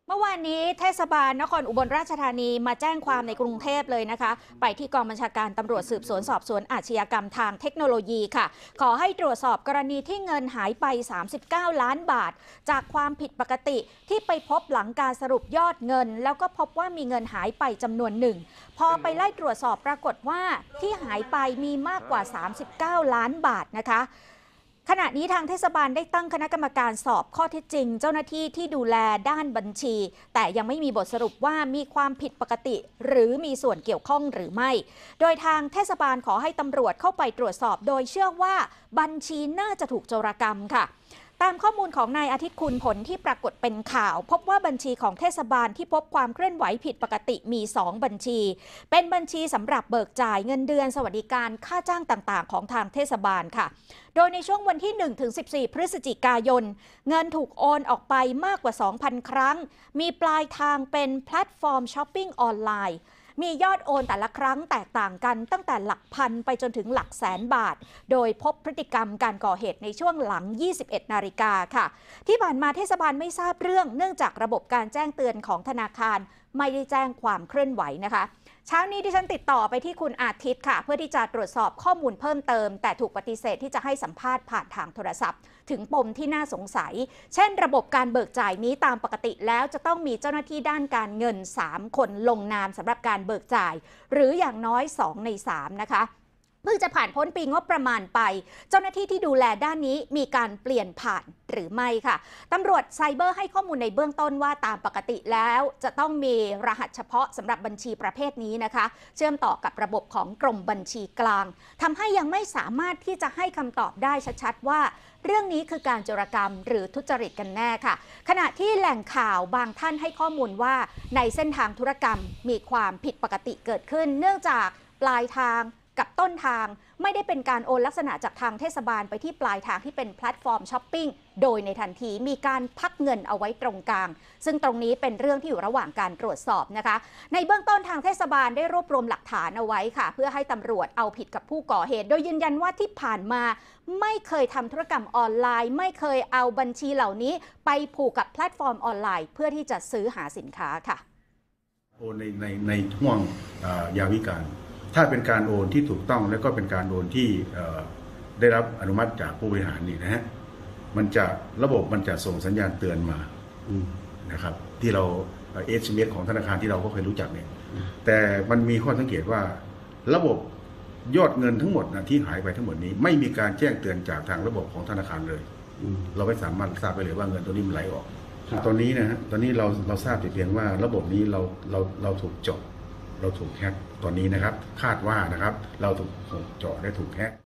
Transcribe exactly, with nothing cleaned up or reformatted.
เมื่อวานนี้เทศบาลนครอุบลราชธานีมาแจ้งความในกรุงเทพเลยนะคะไปที่กองบัญชาการตำรวจสืบสวนสอบสวนอาชญากรรมทางเทคโนโลยีค่ะขอให้ตรวจสอบกรณีที่เงินหายไปสามสิบเก้าล้านบาทจากความผิดปกติที่ไปพบหลังการสรุปยอดเงินแล้วก็พบว่ามีเงินหายไปจำนวนหนึ่งพอไปไล่ตรวจสอบปรากฏว่าที่หายไปมีมากกว่าสามสิบเก้าล้านบาทนะคะขณะนี้ทางเทศบาลได้ตั้งคณะกรรมการสอบข้อเท็จจริงเจ้าหน้าที่ที่ดูแลด้านบัญชีแต่ยังไม่มีบทสรุปว่ามีความผิดปกติหรือมีส่วนเกี่ยวข้องหรือไม่โดยทางเทศบาลขอให้ตำรวจเข้าไปตรวจสอบโดยเชื่อว่าบัญชีน่าจะถูกโจรกรรมค่ะตามข้อมูลของนายอาทิตย์คุณผลที่ปรากฏเป็นข่าวพบว่าบัญชีของเทศบาลที่พบความเคลื่อนไหวผิดปกติมีสองบัญชีเป็นบัญชีสำหรับเบิกจ่ายเงินเดือนสวัสดิการค่าจ้างต่างๆของทางเทศบาลค่ะโดยในช่วงวันที่ หนึ่งถึงสิบสี่ พฤศจิกายนเงินถูกโอนออกไปมากกว่า สองพัน ครั้งมีปลายทางเป็นแพลตฟอร์มช้อปปิ้งออนไลน์มียอดโอนแต่ละครั้งแตกต่างกันตั้งแต่หลักพันไปจนถึงหลักแสนบาทโดยพบพฤติกรรมการก่อเหตุในช่วงหลัง ยี่สิบเอ็ด นาฬิกาค่ะที่ผ่านมาเทศบาลไม่ทราบเรื่องเนื่องจากระบบการแจ้งเตือนของธนาคารไม่ได้แจ้งความเคลื่อนไหวนะคะเช้านี้ดิฉันติดต่อไปที่คุณอาทิตย์ค่ะเพื่อที่จะตรวจสอบข้อมูลเพิ่มเติมแต่ถูกปฏิเสธที่จะให้สัมภาษณ์ผ่านทางโทรศัพท์ถึงปมที่น่าสงสัยเช่นระบบการเบิกจ่ายนี้ตามปกติแล้วจะต้องมีเจ้าหน้าที่ด้านการเงินสามคนลงนามสำหรับการเบิกจ่ายหรืออย่างน้อยสองในสามนะคะเพิ่งจะผ่านพ้นปีงบประมาณไปเจ้าหน้าที่ที่ดูแลด้านนี้มีการเปลี่ยนผ่านหรือไม่ค่ะตำรวจไซเบอร์ให้ข้อมูลในเบื้องต้นว่าตามปกติแล้วจะต้องมีรหัสเฉพาะสำหรับบัญชีประเภทนี้นะคะเชื่อมต่อกับระบบของกรมบัญชีกลางทำให้ยังไม่สามารถที่จะให้คำตอบได้ชัดๆว่าเรื่องนี้คือการโจรกรรมหรือทุจริตกันแน่ค่ะขณะที่แหล่งข่าวบางท่านให้ข้อมูลว่าในเส้นทางธุรกรรมมีความผิดปกติเกิดขึ้นเนื่องจากปลายทางกับต้นทางไม่ได้เป็นการโอนลักษณะจากทางเทศบาลไปที่ปลายทางที่เป็นแพลตฟอร์มช้อปปิ้งโดยในทันทีมีการพักเงินเอาไว้ตรงกลางซึ่งตรงนี้เป็นเรื่องที่อยู่ระหว่างการตรวจสอบนะคะในเบื้องต้นทางเทศบาลได้รวบรวมหลักฐานเอาไว้ค่ะเพื่อให้ตำรวจเอาผิดกับผู้ก่อเหตุโดยยืนยันว่าที่ผ่านมาไม่เคยทำธุรกรรมออนไลน์ไม่เคยเอาบัญชีเหล่านี้ไปผูกกับแพลตฟอร์มออนไลน์เพื่อที่จะซื้อหาสินค้าค่ะโอนในในในห่วงยาวิการถ้าเป็นการโอนที่ถูกต้องและก็เป็นการโอนที่ได้รับอนุมัติจากผู้บริหารนี่นะฮะมันจะระบบมันจะส่งสัญญาณเตือนมานะครับที่เรา เอส เอ็ม เอส ของธนาคารที่เราก็เคยรู้จักเนี่ยแต่มันมีข้อสังเกตว่าระบบยอดเงินทั้งหมดนะที่หายไปทั้งหมดนี้ไม่มีการแจ้งเตือนจากทางระบบของธนาคารเลยเราไม่สามารถทราบไปเลยว่าเงินตัวนี้มันไหลออกตอนนี้นะฮะตอนนี้เราเราทราบแต่เพียงว่าระบบนี้เราเราเราถูกเจาะเราถูกแฮกตอนนี้นะครับคาดว่านะครับเราถูกเจาะและถูกแฮก